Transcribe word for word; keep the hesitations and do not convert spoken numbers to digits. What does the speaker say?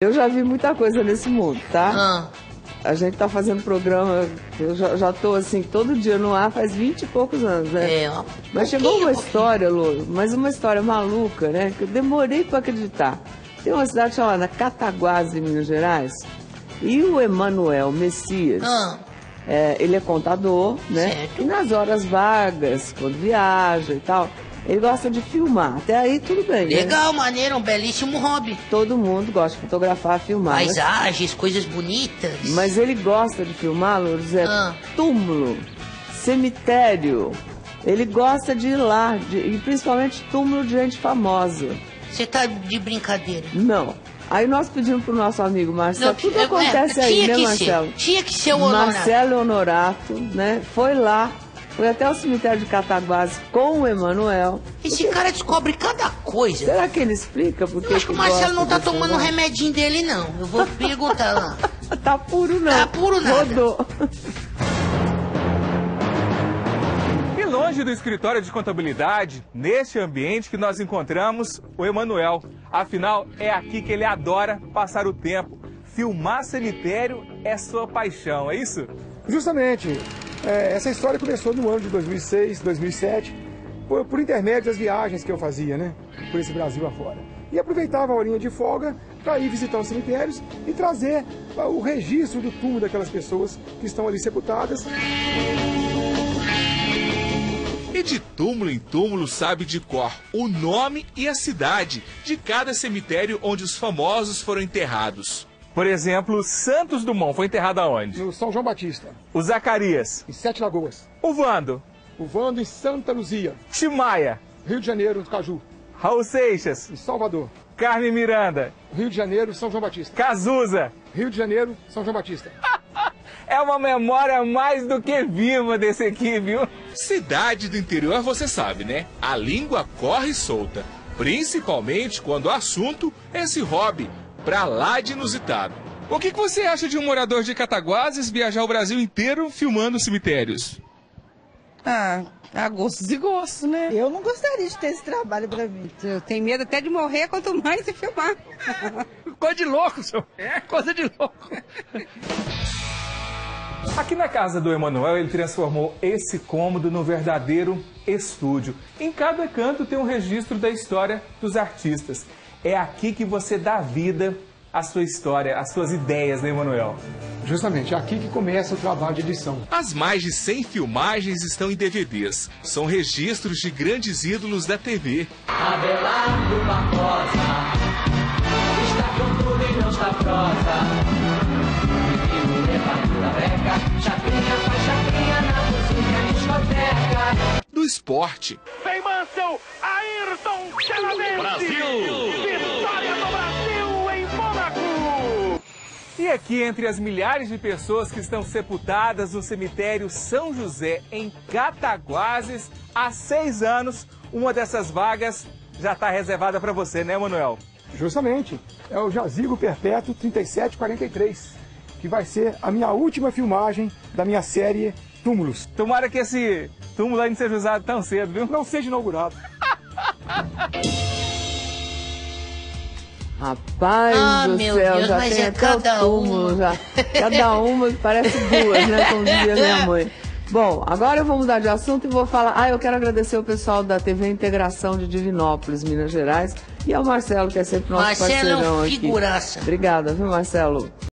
Eu já vi muita coisa nesse mundo, tá? Ah. A gente tá fazendo programa, eu já, já tô assim, todo dia no ar faz vinte e poucos anos, né? É, ó. Mas chegou uma história, Lô, mas uma história maluca, né? Que eu demorei para acreditar. Tem uma cidade chamada Cataguases, em Minas Gerais, e o Emanuel Messias, Ah. é, ele é contador, né? Certo. E nas horas vagas, quando viaja e tal, ele gosta de filmar. Até aí tudo bem, né? Legal, maneiro, um belíssimo hobby. Todo mundo gosta de fotografar, filmar. mas- Paisagens, coisas bonitas. Mas ele gosta de filmar, Lourdes, é Ah. túmulo, cemitério. Ele gosta de ir lá, de- e principalmente túmulo de gente famosa. Você tá de brincadeira. Não. Aí nós pedimos pro nosso amigo Marcelo, Não, tudo é, acontece é, aí, tinha né, que Marcelo? Ser, tinha que ser o Honorato. Marcelo Honorato, né? Foi lá, foi até o cemitério de Cataguases com o Emanuel. Esse cara descobre cada coisa. Será que ele explica por que Eu acho que o que Marcelo gosta não tá desse tomando o negócio? remedinho dele, não. Eu vou perguntar lá. Tá puro não. Tá puro nada. Rodou. E longe do escritório de contabilidade, neste ambiente que nós encontramos o Emanuel. Afinal, é aqui que ele adora passar o tempo. Filmar cemitério é sua paixão, é isso? Justamente, é, essa história começou no ano de dois mil e seis, dois mil e sete, por, por intermédio das viagens que eu fazia, né? Por esse Brasil afora. E aproveitava a horinha de folga para ir visitar os cemitérios e trazer ah, o registro do túmulo daquelas pessoas que estão ali sepultadas. E de túmulo em túmulo sabe de cor o nome e a cidade de cada cemitério onde os famosos foram enterrados. Por exemplo, Santos Dumont foi enterrado aonde? No São João Batista, O Zacarias. em Sete Lagoas. O Vando. O Vando em Santa Luzia, Timaya. Rio de Janeiro, no Caju. Raul Seixas. Em Salvador, Carmen Miranda. Rio de Janeiro, São João Batista. Cazuza. Rio de Janeiro, São João Batista. É uma memória mais do que viva desse aqui, viu? Cidade do interior você sabe, né? A língua corre solta. Principalmente quando o assunto é esse hobby, pra lá de inusitado. O que que você acha de um morador de Cataguases viajar o Brasil inteiro filmando cemitérios? Ah, há gostos e gostos, né? Eu não gostaria de ter esse trabalho pra mim. Eu tenho medo até de morrer, quanto mais de filmar. Coisa de louco, senhor. É coisa de louco. Aqui na casa do Emanuel, ele transformou esse cômodo num verdadeiro estúdio. Em cada canto tem um registro da história dos artistas. É aqui que você dá vida à sua história, às suas ideias, né, Emanuel? Justamente, é aqui que começa o trabalho de edição. As mais de cem filmagens estão em D V Ds. São registros de grandes ídolos da T V. Abelardo Barbosa está com tudo e não está prosa. Menino repartiu da beca, chapinha faz chapinha na cozinha discoteca. Do esporte. Vem Mansell, Ayrton, Celavente. Brasil! Vitória do Brasil em Mônaco! E aqui, entre as milhares de pessoas que estão sepultadas no cemitério São José, em Cataguases, há seis anos, uma dessas vagas já está reservada para você, né, Manuel? Justamente, é o Jazigo Perpétuo trinta e sete quarenta e três, que vai ser a minha última filmagem da minha série Túmulos. Tomara que esse túmulo aí não seja usado tão cedo, viu? Não seja inaugurado. Rapaz Ah, do meu céu, Deus, já mas tem é até cada o túmulo, uma. já. Cada uma que parece duas, né? Como dizia minha mãe. Bom, agora eu vou mudar de assunto e vou falar. Ah, eu quero agradecer o pessoal da T V Integração de Divinópolis, Minas Gerais, e ao Marcelo, que é sempre nosso Marcelo é um parceirão aqui. figuraça. Obrigada, viu, Marcelo?